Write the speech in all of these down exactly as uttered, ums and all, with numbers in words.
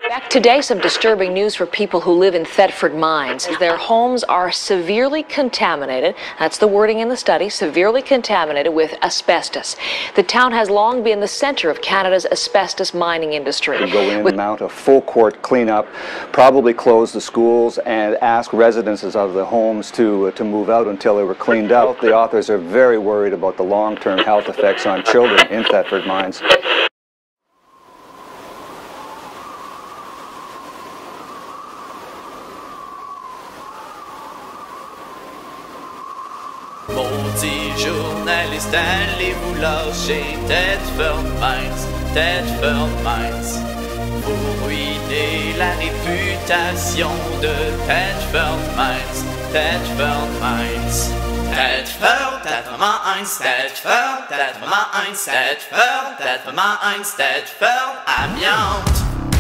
Back today, some disturbing news for people who live in Thetford Mines. Their homes are severely contaminated. That's the wording in the study, severely contaminated with asbestos. The town has long been the center of Canada's asbestos mining industry. We go in and mount a full court cleanup, probably close the schools, and ask residences of the homes to, uh, to move out until they were cleaned out. The authors are very worried about the long-term health effects on children in Thetford Mines. Maudit journaliste, allez-vous lâcher Thetford Mines, Thetford Mines. Vous ruinez la réputation de Thetford Mines, Thetford Mines. Thetford, Thetford Mines, Thetford, Thetford Mines, Thetford, Thetford Mines, Thetford, amiante.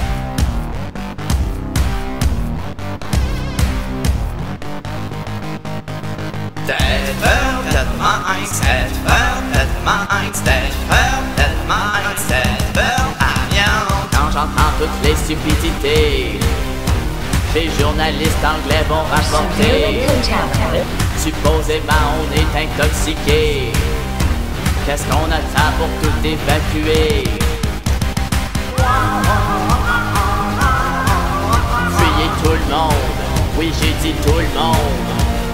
Thetford, Thetford Mines, Thetford, Thetford Mines, Thetford, Thetford Mines, Thetford, amiante. Quand j'entends toutes les stupidités, les journalistes anglais vont rapporter. Supposément on est intoxiqué. Qu'est-ce qu'on attend pour tout évacuer? Fuyez tout le monde, oui j'ai dit tout le monde.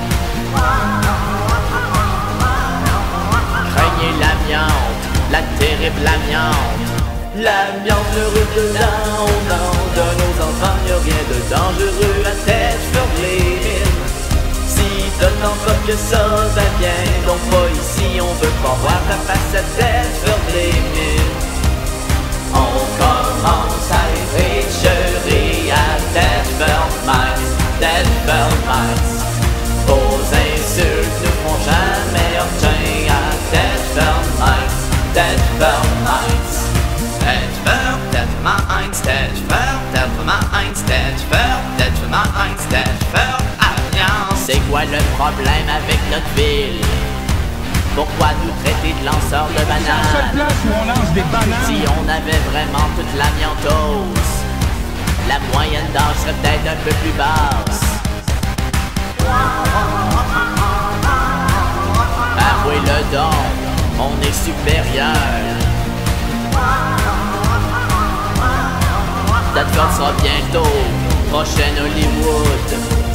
Craignez l'amiante, la terrible amiante. L'amiante le roule dedans, au nom de nos enfants, y'a rien de dangereux à Thetford les mines. Si te tente pas que ça va bien, donc pas ici, on veut pas voir ta face à Thetford les mines. On commence à réfléchir à Thetford Mines, Thetford Mines. Vos insultes ne font jamais obtenir à Thetford Mines, Thetford Mines. Thetford, Thetford Mines, Thetford, Thetford Mines, Thetford, Thetford Mines, Thetford, alliance. C'est quoi le problème avec notre ville? Pourquoi nous traiter de lanceurs de bananes? C'est la seule place où on lance des bananes. Si on avait vraiment toute l'amiantose, la moyenne d'âge serait peut-être un peu plus basse. Avouez-le donc, on est supérieur. Thetford sera bientôt prochaine Hollywood.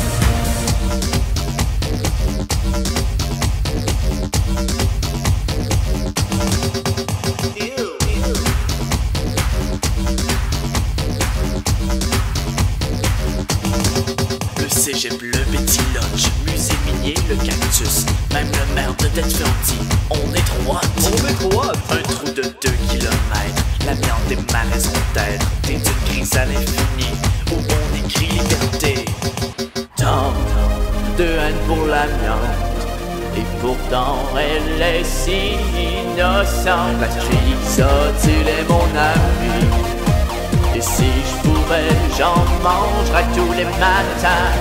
Le cégep, le Betty Lodge, musée minier, le cactus. Même le maire de Thetford dit, on est trois. On est trois. Un trou de deux kilomètres. L'amiante est ma raison d'être. T'es une crise à l'infini où on écrit liberté. Tant de haine pour l'amiante, et pourtant elle est si innocente. La crise a tué mon ami, et si je pouvais, j'en mangerais tous les matins.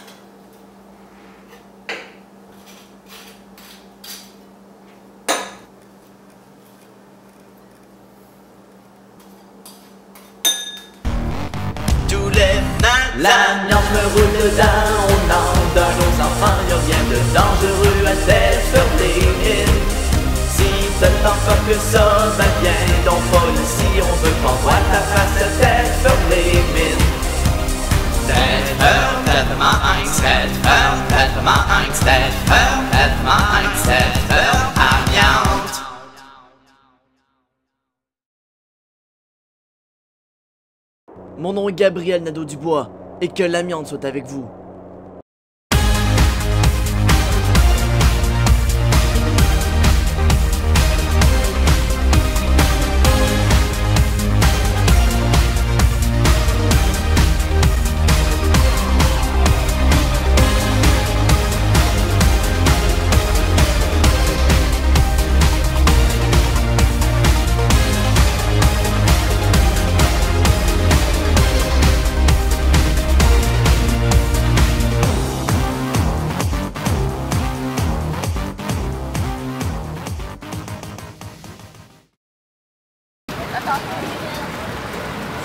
L'amiante me roule dedans, au nom de nos enfants, y'a rien de dangereux à Thetford les mines. Si te tente pas que ça va bien, donc pas ici, on veut pas voir ta face à Thetford les mines. Thetford, Thetford Mines, Thetford, Thetford Mines, Thetford, Thetford Mines, Thetford, amiante. Mon nom est Gabriel Nadeau-Dubois, et que l'amiante soit avec vous.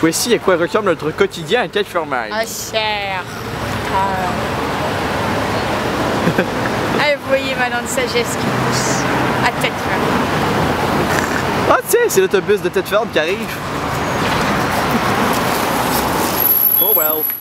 Voici à quoi ressemble notre quotidien à Tête-Fermaille. Ah, cher. Ah. Ah, vous voyez maintenant de sagesse qui pousse à Tête-Fermaille. Ah tiens, c'est l'autobus de Tête-Ferme qui arrive. Oh well.